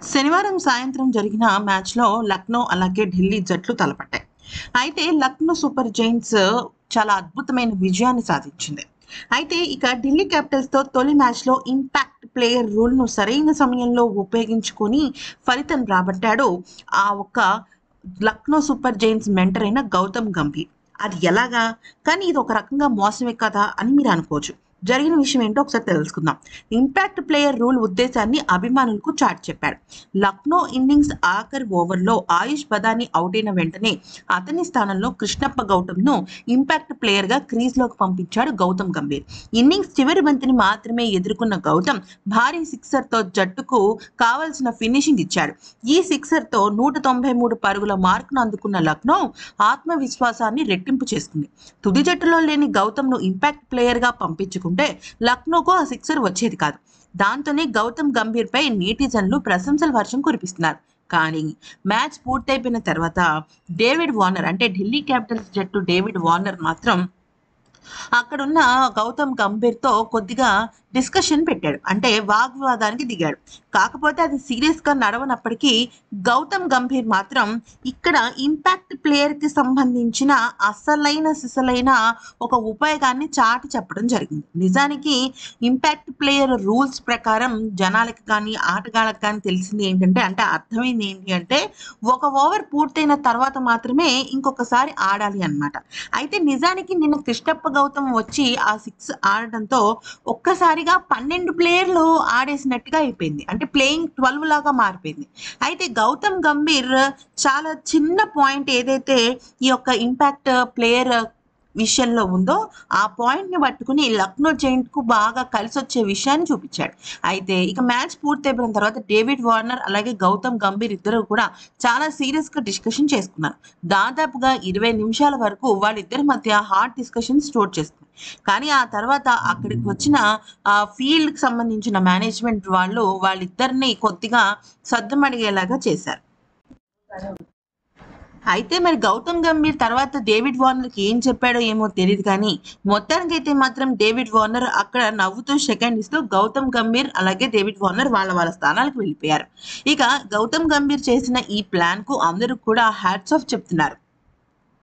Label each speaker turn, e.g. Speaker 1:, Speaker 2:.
Speaker 1: శనివారం సాయంత్రం జరిగిన మ్యాచ్‌లో లక్నో అలాగే ఢిల్లీ జట్లు తలపట్టాయి. అయితే లక్నో సూపర్ జెయింట్స్ చాలా అద్భుతమైన విజయాన్ని సాధించింది. అయితే ఇక ఢిల్లీ క్యాపిటల్స్‌తో తొలి మ్యాచ్‌లో ఇంపాక్ట్ ప్లేయర్ రూల్‌ను సరైన సమయంలో ఉపయోగించుకొని ఫలితం రాబట్టాడు ఆ ఒక్క లక్నో సూపర్ జెయింట్స్ మెంటర్ అయిన గౌతమ్ గంభీర్. అది ఎలాగా? కానీ ఇది ఒక రకంగా మోసమే కదా అని మీరు అనుకోవచ్చు. జరిగిన విషయం ఏంటో ఒకసారి తెలుసుకుందాం. ఇంపాక్ట్ ప్లేయర్ రూల్ ఉద్దేశాన్ని అభిమానులకు చాటి చెప్పాడు. లక్నో ఇన్నింగ్స్ ఆఖరి ఓవర్‌లో ఆయుష్ బదాని అవుట్ అయిన వెంటనే అతని స్థానంలో కృష్ణప్ప గౌతమ్‌ను ఇంపాక్ట్ ప్లేయర్‌గా క్రీజ్‌లోకి పంపించాడు గౌతమ్ గంభీర్. ఇన్నింగ్స్ చివరి బంతిని మాత్రమే ఎదుర్కొన్న గౌతమ్ భారీ సిక్సర్‌తో జట్టుకు కావాల్సిన ఫినిషింగ్ ఇచ్చాడు. ఈ సిక్సర్‌తో 193 పరుగుల మార్కును అందుకున్న లక్నో ఆత్మవిశ్వాసాన్ని రెట్టింపు చేసుకుంది. తుది జట్టులో లేని గౌతమ్‌ను ఇంపాక్ట్ ప్లేయర్‌గా పంపించుకుంటే లక్నోకు ఆ సిక్సర్ వచ్చేది కాదు. దాంతోనే గౌతమ్ గంభీర్‌పై నెటిజన్లు ప్రశంసల వర్షం కురిపిస్తున్నారు. కానీ మ్యాచ్ పూర్తయిపోయిన తర్వాత డేవిడ్ వార్నర్ అంటే ఢిల్లీ క్యాపిటల్స్ జట్టు డేవిడ్ వార్నర్ మాత్రం అక్కడున్న గౌతమ్ గంభీర్‌తో కొద్దిగా డిస్కషన్ పెట్టాడు. అంటే వాగ్వివాదానికి దిగాడు. కాకపోతే అది సీరియస్‌గా నడవనప్పటికీ గౌతమ్ గంభీర్ మాత్రం ఇక్కడ ఇంపాక్ట్ ప్లేయర్‌కి సంబంధించిన సిసలైన ఒక ఉపయోగాన్ని చాటి చెప్పడం జరిగింది. నిజానికి ఇంపాక్ట్ ప్లేయర్ రూల్స్ ప్రకారం జనాలకి కానీ, ఆటగాళ్ళకి కానీ తెలిసింది ఏంటంటే అంటే అర్థమైంది ఏంటి అంటే ఒక ఓవర్ పూర్తయిన తర్వాత మాత్రమే ఇంకొకసారి ఆడాలి అన్నమాట. అయితే నిజానికి నిన్న కృష్ణప్ప గౌతమ్ వచ్చి ఆ 6 ఆడడంతో ఒక్కసారిగా 12 ప్లేయర్లు ఆడేసినట్టుగా అయిపోయింది. అంటే ప్లేయింగ్ 12 లాగా మారిపోయింది. అయితే గౌతమ్ గంభీర్ చాలా చిన్న పాయింట్ ఏదైతే ఈ యొక్క ఇంపాక్ట్ ప్లేయర్ విషయంలో ఉందో ఆ పాయింట్‌ని పట్టుకొని లక్నో జెయింట్‌కు బాగా కలిసొచ్చే విషయాన్ని చూపించాడు. అయితే ఇక మ్యాచ్ పూర్తయిపోయిన తర్వాత డేవిడ్ వార్నర్ అలాగే గౌతమ్ గంభీర్ ఇద్దరు కూడా చాలా సీరియస్‌గా డిస్కషన్ చేసుకున్నారు. దాదాపుగా 20 నిమిషాల వరకు వాళ్ళిద్దరి మధ్య హాట్ డిస్కషన్స్ చోటు చేసుకున్నాయి. కానీ ఆ తర్వాత అక్కడికి వచ్చిన ఫీల్డ్‌కి సంబంధించిన మేనేజ్‌మెంట్ వాళ్ళు వాళ్ళిద్దరిని కొద్దిగా సద్దుమణిగేలాగా చేశారు. అయితే మరి గౌతమ్ గంభీర్ తర్వాత డేవిడ్ వార్నర్‌కి ఏం చెప్పాడో ఏమో తెలీదు కానీ, మొత్తానికైతే మాత్రం డేవిడ్ వార్నర్ అక్కడ నవ్వుతూ షేక్ ఇస్తూ గౌతమ్ గంభీర్ అలాగే డేవిడ్ వార్నర్ వాళ్ళ స్థానాలకు వెళ్ళిపోయారు. ఇక గౌతమ్ గంభీర్ చేసిన ఈ ప్లాన్‌కు అందరూ కూడా హ్యాట్స్ ఆఫ్ చెప్తున్నారు.